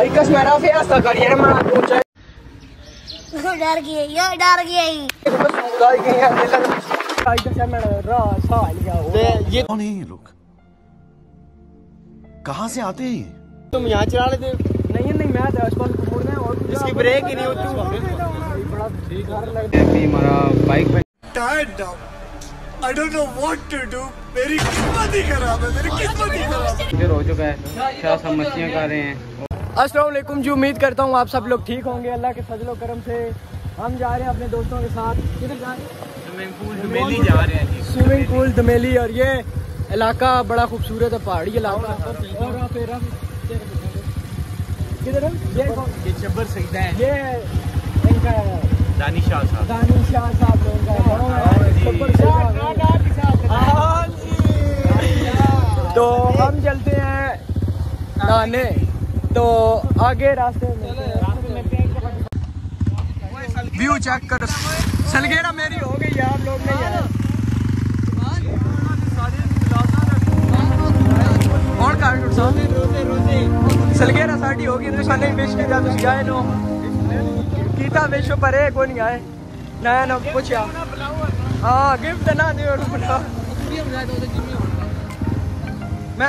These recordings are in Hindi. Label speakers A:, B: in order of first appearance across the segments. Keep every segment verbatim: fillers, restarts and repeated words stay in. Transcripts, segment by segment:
A: Ikas merah fiesta kalian mana punya?
B: डर गई यो डर गई
C: ये कौन है ये लोग? कहाँ से आते हैं?
A: तुम यहाँ चला लेते? नहीं नहीं मैं तो आसपास को मोड़ना है और इसकी ब्रेक ही नहीं होती। बड़ा बेकार लगता है हमारा बाइक पे tyre down. I don't know what to do. मेरी किस्मत ही खराब है, मेरी किस्मत ही खराब है। फिर हो चुका है, क्या सब मस्तियाँ कर रहे हैं। अस्सलाम वालेकुम जी, उम्मीद करता हूँ आप सब लोग ठीक होंगे। अल्लाह के फजल करम से हम जा रहे हैं अपने दोस्तों के साथ। किधर जा रहे हैं? स्विमिंग पूल धमेली जा रहे हैं। Swimming pool Dhameli. और ये इलाका बड़ा खूबसूरत है, पहाड़ी इलाका। किधर है ये? चब्बर सईदा है, ये इनका दानिशाह साहब। दानिशाह साहब लोगों का तो हम चलते हैं नहाने। तो आगे रास्ते में व्यू चेक कर। सलगेरा मेरी हो गई, आप लोग नहीं आए। और सलगेरा साड़ी होगी निशाने बेच के जा तुम जाए नो कीता बेचो पर है कोई नहीं आए नया ना पूछा। हाँ गिफ्ट ना दे मैं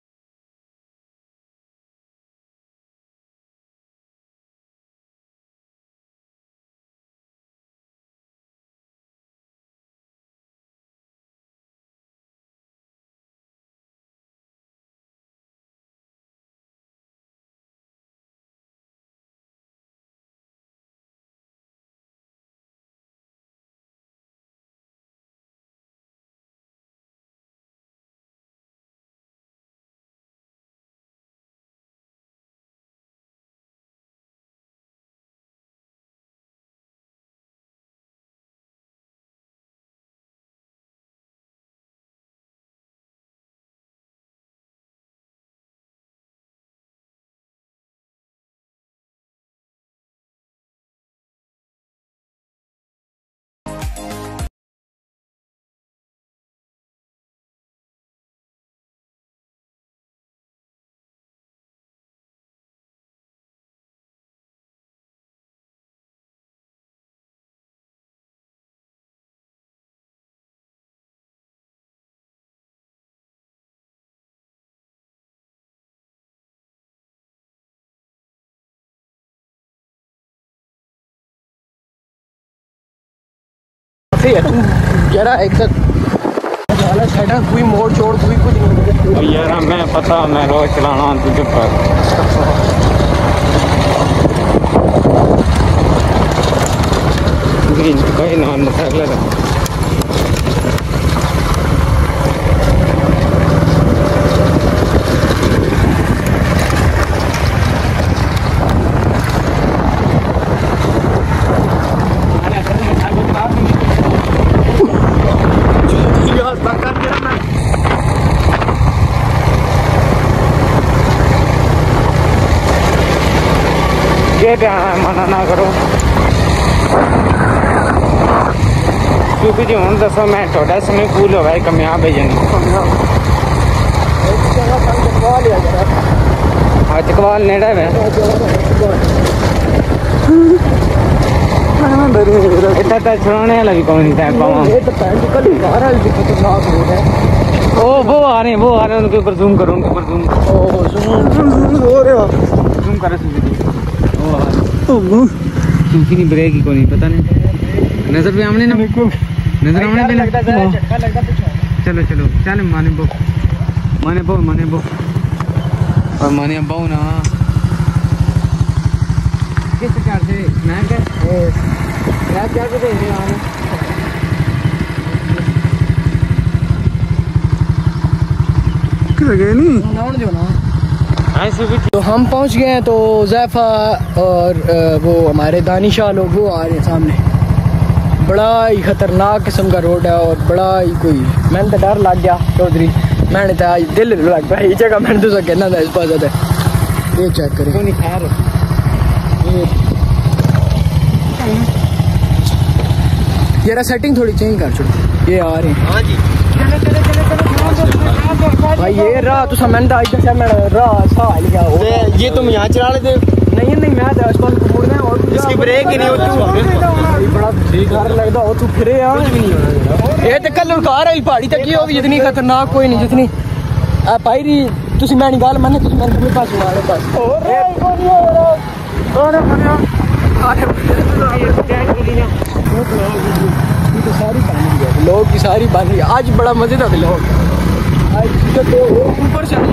A: जरा एक कोई मोड़ छोड़ कोई कुछ नहीं यार। मैं पता मैं रोज चलाना तुझे पर कहीं ना मना ना करो क्योंकि जो हूँ दसो मैं थोड़ा स्विमिंग पूल होगा कमियाब है जन हाँ चकवाल नेड़ा है इतना तो छुड़ाने वाला भी कौन था ओ वो आ रहे हैं वो आ रहे हैं उनके ऊपर जूम करो उनके ऊपर जूम जूम करो सूखी नहीं ब्रेक ही को नहीं पता नहीं नजर पे आमने ना नजर आमने पे चलो चलो चल माने बो माने बो माने बो और माने बो ना किस प्रकार से मैं क्या क्या क्या कर रहे हैं किधर गए नहीं नाउन जो ना। तो हम पहुंच गए हैं। तो ज़ैफ़ा और वो हमारे दानिशाह लोग वो आ रहे हैं सामने। बड़ा ही खतरनाक किस्म का रोड है और बड़ा ही कोई मैंने तो डर लग गया चौधरी मैंने तो आज दिल लग गया ये जगह मैंने तो कहना था इस पास है ये चेक करें ये सेटिंग थोड़ी चेंज कर छोड़ो। ये आ रहे हैं हाँ जी चले चले चले चले भाई ये रहा तो समझ आई जैसे मैं रहा सा लिया हो
D: ये तुम यहाँ चला लेते
A: नहीं नहीं मैं आसमान को मुड़ना है और
D: इसकी ब्रेक ही नहीं होती
A: बड़ा डर लगता हो तू फिरे यार ये तो कल कार आई पहाड़ी तक ही होगी इतनी खतरनाक कोई नहीं जितनी पायरी तुसी मैं नहीं गल मन्ने तुसी मेरे पूरे पास मारे बस लोग की सारी बानी आज बड़ा मजेदार लोग ऊपर से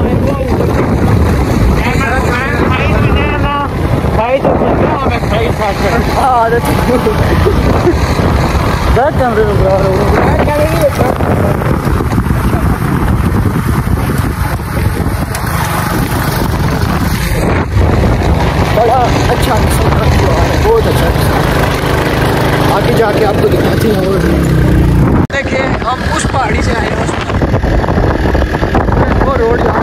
A: बड़ा अच्छा बहुत अच्छा आगे जाके आपको दिखाती हैं। और देखिए हम उस पहाड़ी से आए हैं वो रोड जहाँ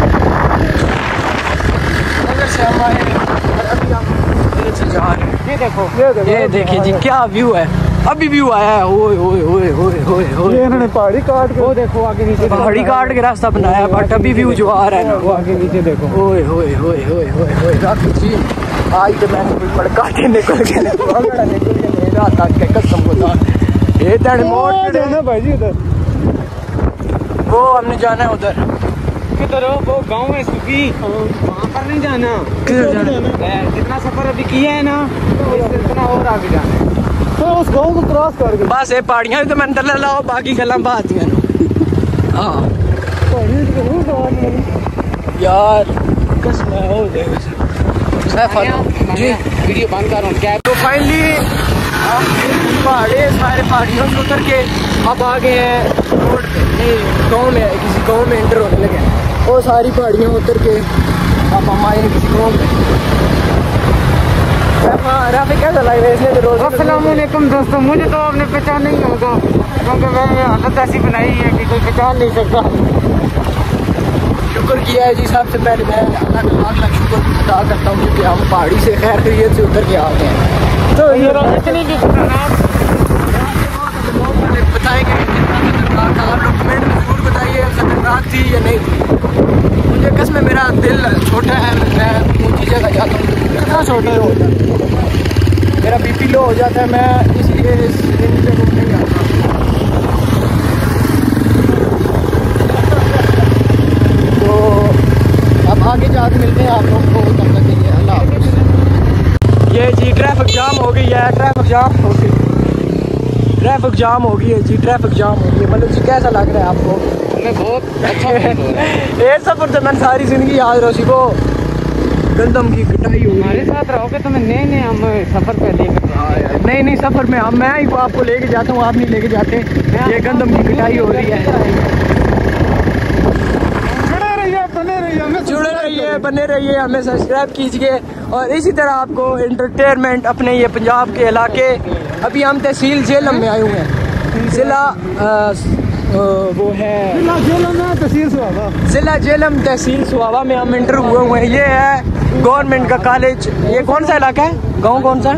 A: अगर से हम आए अभी हम से जा रहे हैं। ये देखो ये देखिए जी क्या व्यू है अभी व्यू आया है। ओए ओए ओए ओए ओए ओए
D: ये इन्होंने पहाड़ी काट के वो देखो आगे नीचे
A: पहाड़ी काट के रास्ता बनाया बट अभी व्यू जो आ रहा है ना
D: वो आगे नीचे देखो।
A: ओए ओए ओए ओए ओए ओए राखी जी आज तो मैंने कोई पड़का के निकल के निकल के मेरा तक के कसम खुदा ये तेरे मोड़ पे
D: जाना भाई जी उधर
A: वो हमने जाना है उधर
D: किधर हो वो गांव है सुखी वहाँ पर नहीं जाना
A: किधर जाना
D: जितना सफर अभी किया है ना इतना और आगे जाना है तो उस गांव को क्रॉस कर के
A: बस ये पहाड़ियां तो मैंने तले लाओ बाकी गल्ला बात ही हाँ यार कसम है हो जी
D: वीडियो बंद कर रहा हूँ क्या
A: तो फाइनली पहाड़े सारे पहाड़ियों से उतर के अब आ गए हैं रोड पे गाँव में किसी गाँव में एंटर होने लगे वो सारी पहाड़ियाँ उतर के अब हम आए किसी गाँव में। राफी कैसा लग रहा है इसने रोज
D: अस्सलाम वालेकुम दोस्तों मुझे तो आपने पहचान नहीं होगा क्योंकि मैंने हालत ऐसी बनाई है कि कोई पहचान नहीं सकता।
A: शुक्र किया है जी सबसे पहले मैं अल्लाह का लाख लाख शुक्र अदा करता हूँ क्योंकि हम पहाड़ी से खैर खैरियत से उतर के आ गए हैं। तो ये
D: इतनी भी खतरनाक
A: बताएंगे कितना खतरनाक था आप लोग कमेंट में जरूर बताइए खतरनाक थी या नहीं थी। मुझे कसम मेरा दिल छोटा है मैं ऊँची जगह जाता हूँ कितना छोटा हो जाता है मेरा बीपी लो हो जाता है मैं इसलिए इस दिन पे घूमने जाता हूँ। तो अब आगे जाके मिलते हैं आप लोग को तब तक के लिए अल्लाह हाफ़िज़। ये जी ट्रैफिक जाम हो गई है ट्रैफिक जाम हो गई ट्रैफिक जाम हो गई है जी ट्रैफिक जाम हो गई है। मतलब जी कैसा लग रहा है आपको?
D: हमें बहुत अच्छा
A: ये सफर तो मैंने सारी जिंदगी याद रही वो गंदम की कटाई हुई
D: हमारे साथ रहोगे तो मैं नए नए हम सफर पे लेकर
A: नहीं नहीं सफर में हम मैं ही आपको लेके जाता हूँ आप नहीं लेके जाते। ये गंदम की कटाई हो रही है। जुड़े रहिए बने रहिए हमें सब्सक्राइब कीजिए और इसी तरह आपको एंटरटेनमेंट अपने ये पंजाब के इलाके अभी हम तहसील झेलम में आए हुए हैं। जिला वो है
D: तहसील सुहावा
A: जिला झेलम तहसील सुहावा में हम इंटर हुए हुए हैं। ये है गवर्नमेंट का कॉलेज। ये कौन सा इलाका है गांव कौन सा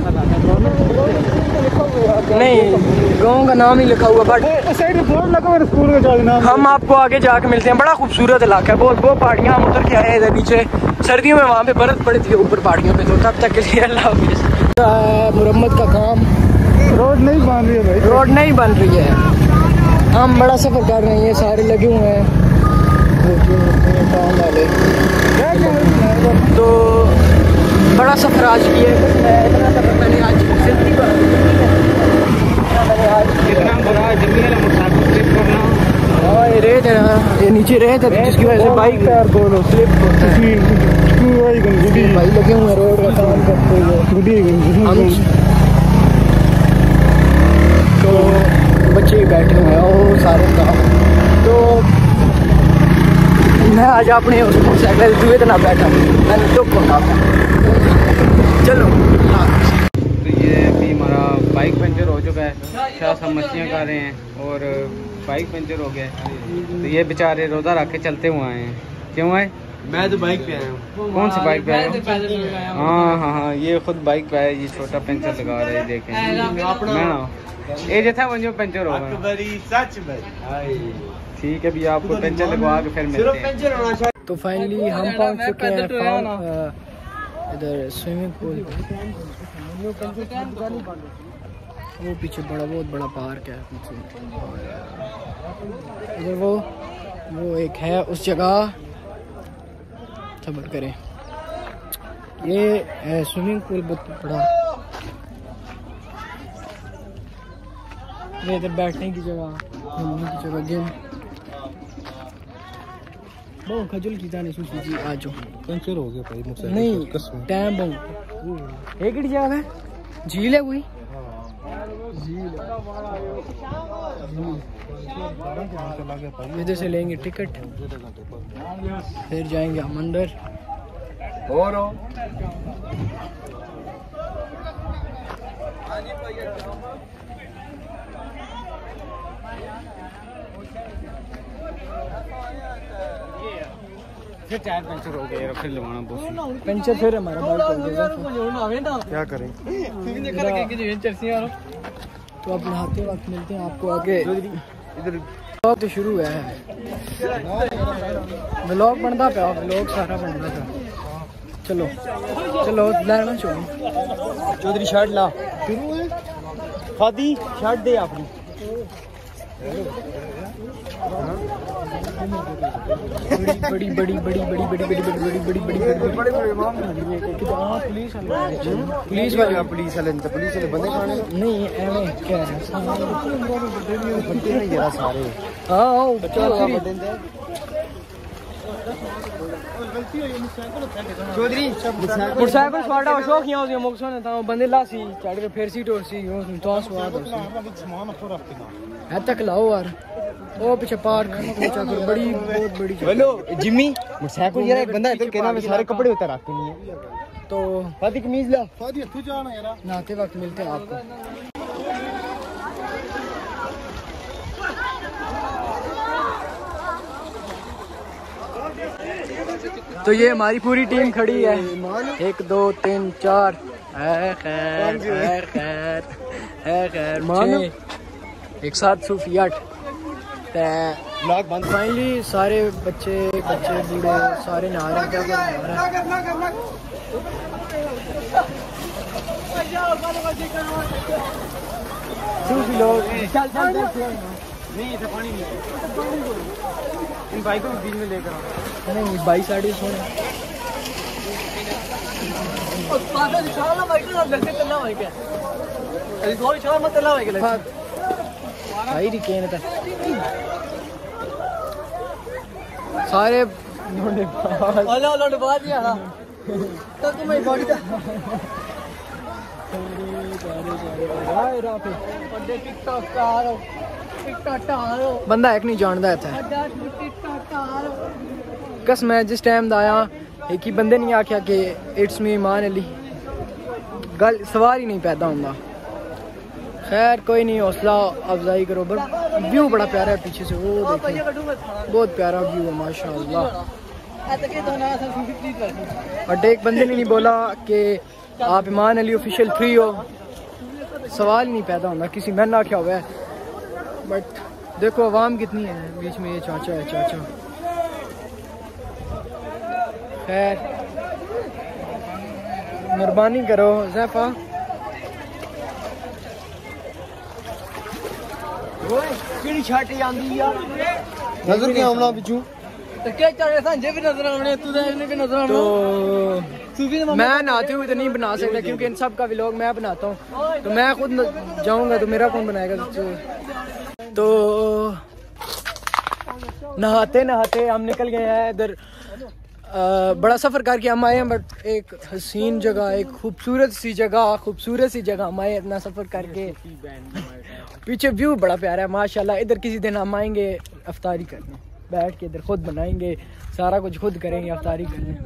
A: नहीं गांव का नाम ही लिखा हुआ बट
D: साइड में बोर्ड लगा हुआ स्कूल का जाना।
A: हम आपको आगे जाके मिलते हैं। बड़ा खूबसूरत इलाका है बहुत वो पहाड़ियाँ हम उतर के आए हैं इधर नीचे सर्दियों में वहाँ पे बर्फ पड़ती है ऊपर पहाड़ियों पे। तो तब तक के लिए अल्लाह हाफ़िज़। मुरम्मत का काम
D: रोड नहीं बन रही है भाई
A: रोड नहीं बन रही है हम बड़ा सफ़र कर रहे हैं। ये सारे लगे हुए हैं काम वाले तो बड़ा सफ़र आज किया है। इतना सफ़र मैंने आज जिंदगी का मैंने आज
D: इतना बुरा जमीन है मोटरसाइकिल स्लिप करना
A: और ये रेत है ना ये नीचे रेत है जिसकी वजह से बाइक
D: पैर दोनों स्लिप
A: भाई लगे हुए हैं रोड का काम करते हुए। तो बच्चे बैठे हुए हैं वो सारे काम तो मैं आज अपने साइकिल दुए तो ना बैठा मैंने दुख होता चलो।
D: तो ये अभी हमारा बाइक पंचर हो चुका है शायद हम मछलियाँ खा रहे हैं और बाइक पंचर हो गया है। तो ये बेचारे रोज़ा रख के चलते हुए आए हैं। क्यों आए?
E: मैं तो बाइक पे आया हूँ।
D: कौन सी बाइक पे आए हो? हाँ हाँ हाँ ये खुद बाइक पे आया ये छोटा पंचर लगा रहे हैं देखें मैं ना ये जैसा वो पंचर होगा
E: सच भाई
D: ठीक है भैया, आपको पेंचर लगवा के फिर मिलते हैं।
A: तो फाइनली हम पहुंच चुके हैं इधर स्विमिंग पूल। वो पीछे बड़ा बहुत बड़ा पार्क है पीछे, इधर वो वो एक है उस जगह। सब्र करें, ये है स्विमिंग पूल बहुत बड़ा। ये इधर बैठने की जगह, घूमने की जगह, गेम बहुत खजल की जाने सुन जी। आज
E: पंचर हो गया भाई मुझसे
A: नहीं टाइम बहुत एक ही जगह है, झील है कोई झील। इधर से लेंगे टिकट, फिर जाएंगे हम अंदर।
E: और
D: फिर टायर पंचर हो गया, फिर लगवाना बहुत
A: पंचर, फिर हमारा बाइक हो जाएगा।
E: क्या करें?
A: तो अब नहाते वक्त मिलते हैं आपको आगे। इधर ब्लॉग तो शुरू है, ब्लॉग बनता पाया, ब्लॉग सारा बनता था। चलो चलो लाना छोड़ो,
E: चौधरी शर्ट ला, खादी शर्ट दे अपनी।
A: बड़ी बड़ी बड़ी बड़ी बड़ी बड़ी बड़ी बड़ी बड़ी बड़ी बड़ी पुलिस पुलिस वाले
E: पुलिस वाले तो पुलिस वाले बंदे खाने
A: नहीं एवं क्या है
E: बंदे नहीं जरा सारे।
A: हाँ
E: चौधरी
A: मोटरसाइकिल स्वाड़ा शौक यहाँ होती है मुक्सों ने था बंदे लासी चढ़ के फिर सीट और सी तो स्वाद है तक लाओ यार। वो पीछे पार्क बड़ी बहुत बड़ी।
E: हेलो जिम्मी, मोटरसाइकिल यार एक बंदा इधर कहना मैं सारे कपड़े उतार रखे नहीं है
A: तो
E: फादी कमीज ला, फादी तू जाना यार।
A: नहाते वक्त मिलते हैं आपको। तो ये हमारी पूरी टीम खड़ी है, एक दो तीन चार है खैर है खैर है खैर मान एक साथ सूफी आठ। फाइनली सारे बच्चे बच्चे बूढ़े सारे नहा रहे हैं। दूसरे लोग
D: नहीं इसे पानी नहीं, इन बाइकों को बीच में लेकर
A: नहीं बाई साड़ी सोने भाई रिकेन था सारे बंदा एक नहीं जानता है कस मैं जिस टाइम आया एक ही बंदे नहीं आख्या कि इट्स मी मान अली गल सवार ही नहीं पैदा होंदा। खैर कोई नहीं, हौसला अफजाई करो। बट व्यू बड़ा प्यारा है पीछे से, वो देखिए बहुत प्यारा व्यू है माशाल्लाह। बट एक बंदे ने नहीं बोला कि आप ईमान अली ऑफिशियल फ्री हो, सवाल ही नहीं पैदा होता किसी मैंने ना क्या हुआ है। बट देखो आवाम कितनी है बीच में, ये चाचा है चाचा। खैर मेहरबानी करो ज़ैफा,
E: केड़ी छाटी आंदी यार नजर नहीं आउना पिछू तो क्या चाहे सांझे भी नजर आने तू ने भी नजर आना।
A: तो मैं नहाते हुए तो नहीं बना सकता क्योंकि इन सब का व्लॉग मैं बनाता हूँ, तो मैं खुद जाऊंगा तो मेरा कौन बनाएगा। तो नहाते नहाते हम निकल गए हैं इधर। बड़ा सफ़र करके हम आए हैं, बट एक हसीन जगह, एक खूबसूरत सी जगह, खूबसूरत सी जगह हम आए इतना सफ़र करके। पीछे व्यू बड़ा प्यारा है माशाल्लाह। इधर किसी दिन हम आएंगे अफ्तारी करने, बैठ के इधर खुद बनाएंगे, सारा कुछ खुद करेंगे अफ्तारी करने।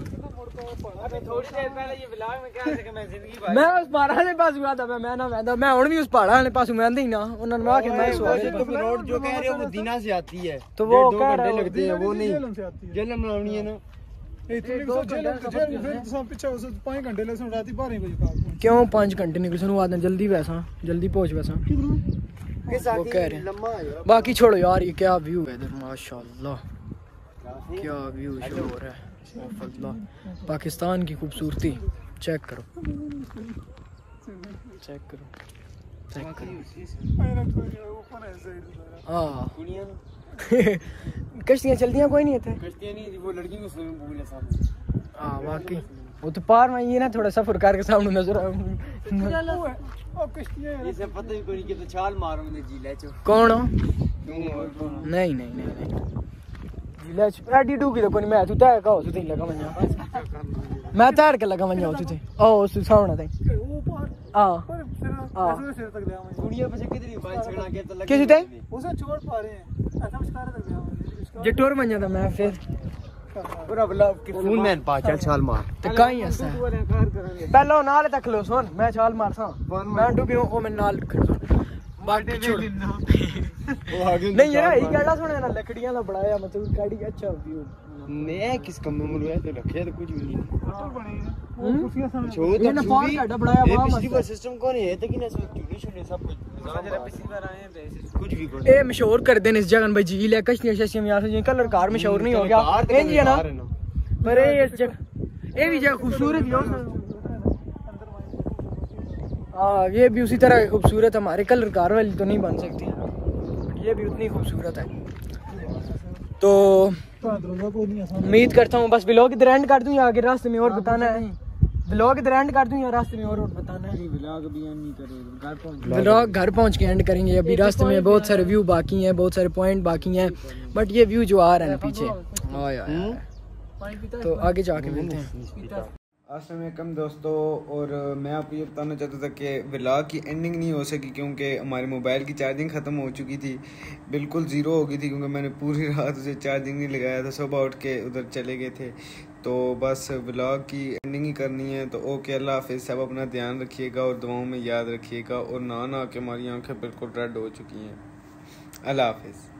A: मैं उस पहाड़ा वाले पास हुआ था, मैं ना मैं मैं हुण भी उस पहाड़ा वाले पास मैं ही ना उन्होंने मैं कि मैं
E: रोड जो कह रहे हो वो दीना से आती है,
A: तो वो
E: दो घंटे लगते हैं, वो नहीं जेलम बनानी है ना।
A: क्यों पाँच घंटे निकल सुनू आदमी जल्दी वैसा जल्दी पहुंच वैसा
E: वो कह रहे हैं। बाकी छोड़ो यार, ये क्या व्यू है इधर, माशाल्लाह क्या व्यू शो हो रहा है माशाल्लाह। पाकिस्तान की खूबसूरती चेक करो, चेक करो, चेक करो। हाँ कश्तियाँ चलती हैं कोई नहीं है,
A: कश्तियाँ नहीं, वो लड़की में स्विमिंग पूल है सामने।
E: हाँ वाकई वो तो पार में ये ना थोड़ा सफर करके सामने नजर आ।
A: इसे पता ही कोई नहीं कि तो छाल मारूंगे जीला चो।
E: कौन हो? नहीं नहीं नहीं नहीं जीला चो एडी डू की तो कोई मैं तू तय का हो तू लगा मन्या मैं तैर के लगा मन्या तू ते ओ तू सामने तई हां हां
A: कुड़िया पे कितनी बात छेड़ा के तो लगे
E: किस ते
A: उसे छोड़ पा रहे हैं ऐसा कुछ कर दे गया
E: जे टोर मन्या था मैं फिर
A: पूरा बल्ला फोन मैन पा चल छाल मार
E: ते काई ऐसा पहले नाल तक लो सुन मैं छाल मारसा मैं डूबी ओ मैं नाल खड़ बाकी छोड़
A: वो आगे
E: नहीं यार ये गड़ा सुने ना लकड़ियां दा बनाया मतलब गाड़ी अच्छा व्यू
A: मैं किस कम में मुझे तो रखे तो कुछ भी नहीं
E: कुर्सियां सामने
A: छोड़
E: ये ना पार का बनाया
A: ये
E: वहां
A: पिछली बार सिस्टम कौन है तक ना सब चुनी चुनी सब कुछ जरा पिछली बार आए हैं कुछ भी कौन
E: ए मशहूर कर देने इस जगह भाई झील है कश्तियां शश्तियां यहां से कलर कार मशहूर नहीं हो गया इंज है ना पर ये इस जगह ये भी जगह खूबसूरत है हाँ ये भी उसी तरह खूबसूरत हमारे कलर कार वाली तो नहीं बन सकती बट ये भी उतनी खूबसूरत है। तो उम्मीद करता हूँ बस ब्लॉग इधर एंड कर दूँ या आगे रास्ते में और बताना है, ब्लॉग इधर एंड कर दूँ या रास्ते में और बताना है।
A: ब्लॉग भी एंड नहीं करेंगे, घर पहुंच
E: ब्लॉग घर पहुँच के एंड करेंगे। अभी रास्ते में बहुत सारे व्यू बाकी हैं, बहुत सारे पॉइंट बाकी हैं, बट ये व्यू जो आ रहा है ना पीछे हाँ यार तो आगे जाके मिलते हैं।
D: अस्सलाम वालेकुम दोस्तों, और मैं आपको ये बताना चाहता था कि व्लॉग की एंडिंग नहीं हो सकी क्योंकि हमारे मोबाइल की चार्जिंग ख़त्म हो चुकी थी, बिल्कुल ज़ीरो हो गई थी क्योंकि मैंने पूरी रात उसे चार्जिंग नहीं लगाया था, सुबह उठ के उधर चले गए थे। तो बस व्लॉग की एंडिंग ही करनी है। तो ओके, अल्लाह हाफिज़। सब अपना ध्यान रखिएगा और दुआओं में याद रखिएगा, और ना ना के हमारी आँखें बिल्कुल रेड हो चुकी हैं। अल्लाह हाफिज़।